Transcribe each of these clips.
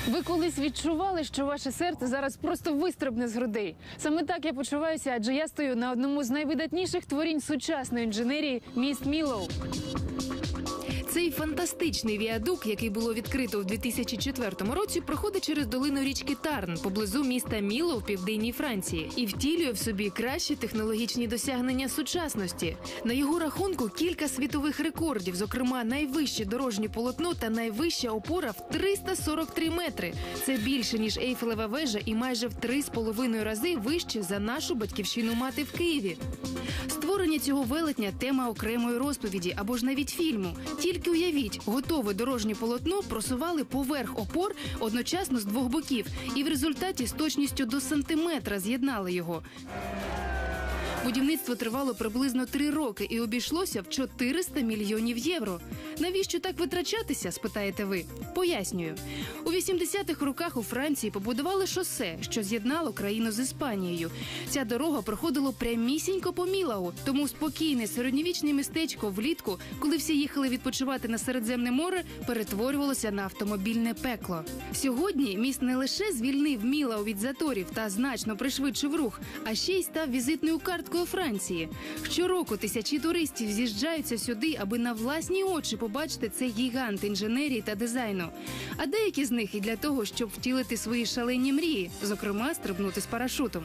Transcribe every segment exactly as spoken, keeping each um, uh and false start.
Ви колись відчували, що ваше серце зараз просто вистрибне з грудей? Саме так я почуваюся, адже я стою на одному з найвидатніших творінь сучасної інженерії – міст Міллоу. Цей фантастичний віадук, який було відкрито у дві тисячі четвертому році, проходить через долину річки Тарн, поблизу міста Міллоу в південній Франції, і втілює в собі кращі технологічні досягнення сучасності. На його рахунку кілька світових рекордів, зокрема найвище дорожнє полотно та найвища опора в триста сорок три метри. Це більше, ніж Ейфелева вежа і майже в три з половиною рази вище за нашу батьківщину мати в Києві. Створення цього велетня – тема окремої розповіді або ж навіть фільму. Тільки уявіть, готове дорожнє полотно просували поверх опор одночасно з двох боків і в результаті з точністю до сантиметра з'єднали його. Будівництво тривало приблизно три роки і обійшлося в чотириста мільйонів євро. Навіщо так витрачатися, спитаєте ви? Пояснюю. У вісімдесятих роках у Франції побудували шосе, що з'єднало країну з Іспанією. Ця дорога проходила прямісінько по Міллоу, тому спокійне середньовічне містечко влітку, коли всі їхали відпочивати на Середземне море, перетворювалося на автомобільне пекло. Сьогодні міст не лише звільнив Міллоу від заторів та значно пришвидшив рух, а ще й став візитною карткою Франції. Щороку тисячі туристів з'їжджаються сюди, аби на власні очі побачити цей гігант інженерії та дизайну. А деякі з них і для того, щоб втілити свої шалені мрії, зокрема, стрибнути з парашутом.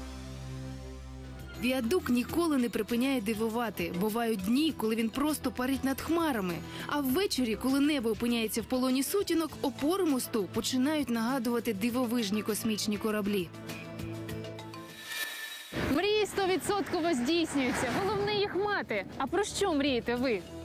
Віадук ніколи не припиняє дивувати. Бувають дні, коли він просто парить над хмарами. А ввечері, коли небо опиняється в полоні сутінок, опори мосту починають нагадувати дивовижні космічні кораблі. Мрії сто відсотків здійснюються. Головне їх мати. А про що мрієте ви?